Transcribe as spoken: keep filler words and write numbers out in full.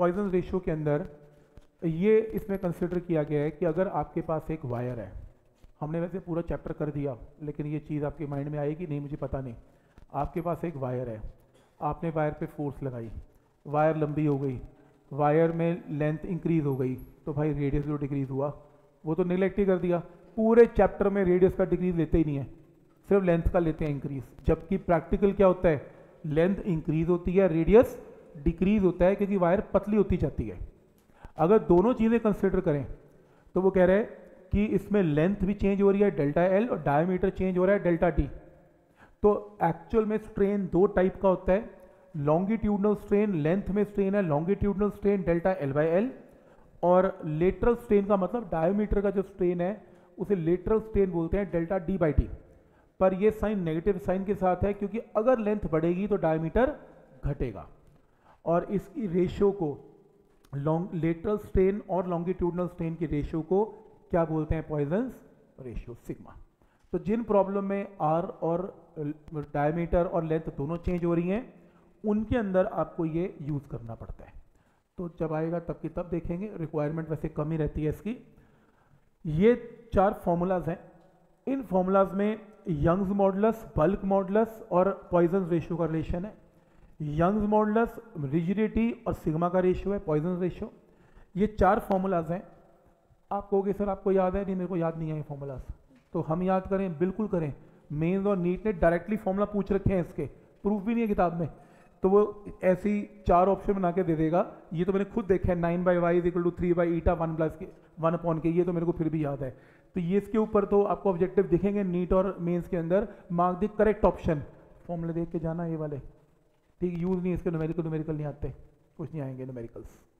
Poisson ratio के अंदर ये इसमें कंसिडर किया गया है कि अगर आपके पास एक वायर है, हमने वैसे पूरा चैप्टर कर दिया लेकिन ये चीज़ आपके माइंड में आएगी नहीं मुझे पता नहीं, आपके पास एक वायर है, आपने वायर पे फोर्स लगाई, वायर लंबी हो गई, वायर में लेंथ इंक्रीज हो गई, तो भाई रेडियस जो डिक्रीज हुआ वो तो निगलेक्ट ही कर दिया। पूरे चैप्टर में रेडियस का डिक्रीज लेते ही नहीं है, सिर्फ लेंथ का लेते हैं इंक्रीज, जबकि प्रैक्टिकल क्या होता है, लेंथ इंक्रीज होती है, रेडियस डिक्रीज होता है, क्योंकि वायर पतली होती जाती है। अगर दोनों चीज़ें कंसिडर करें तो वो कह रहे हैं कि इसमें लेंथ भी चेंज हो रही है डेल्टा एल और डायमीटर चेंज हो रहा है डेल्टा टी। तो एक्चुअल में स्ट्रेन दो टाइप का होता है, लॉन्गिट्यूडनल स्ट्रेन, लेंथ में स्ट्रेन है longitudinal strain delta L by L, और लेटरल स्ट्रेन का मतलब डायमीटर का जो स्ट्रेन है उसे लेटरल स्ट्रेन बोलते हैं डेल्टा डी बाई टी। पर ये साइन नेगेटिव साइन के साथ है, क्योंकि अगर लेंथ बढ़ेगी तो डायमीटर घटेगा, और इसकी रेशियो को लॉन्ग लेटरल स्ट्रेन और लॉन्गिट्यूडनल स्ट्रेन की रेशियो को क्या बोलते हैं, पॉइजन्स रेशियो, सिग्मा। तो जिन प्रॉब्लम में आर और डायमीटर और लेंथ दोनों चेंज हो रही हैं उनके अंदर आपको ये यूज करना पड़ता है। तो जब आएगा तब की तब देखेंगे, रिक्वायरमेंट वैसे कम ही रहती है इसकी। ये चार फॉर्मूलाज हैं, इन फॉर्मूलाज में यंग्स मॉडुलस, बल्क मॉडुलस और पॉइजन रेशियो का रिलेशन है। यंग्स मॉडुलस रिजिडिटी और सिग्मा का रेशियो है, पॉइजन रेशियो। ये चार फॉर्मूलाज हैं। आप कहोगे सर आपको याद है, नहीं मेरे को याद नहीं है ये फॉर्मूलाज, तो हम याद करें, बिल्कुल करें। मेंस और नीट ने डायरेक्टली फॉर्मूला पूछ रखे हैं, इसके प्रूफ भी नहीं है किताब में, तो वो ऐसी चार ऑप्शन बना के दे देगा। ये तो मैंने खुद देखा है, nine by Y is equal to three by eta one plus K one upon K, ये तो मेरे को फिर भी याद है। तो ये इसके ऊपर तो आपको ऑब्जेक्टिव दिखेंगे नीट और मेंस के अंदर, mark the correct option, formula देख के जाना ये वाले, ठीक। यूज नहीं इसके, न्यूमेरिकल न्यूमेरिकल नहीं आते, कुछ नहीं आएंगे न्यूमेरिकल्स।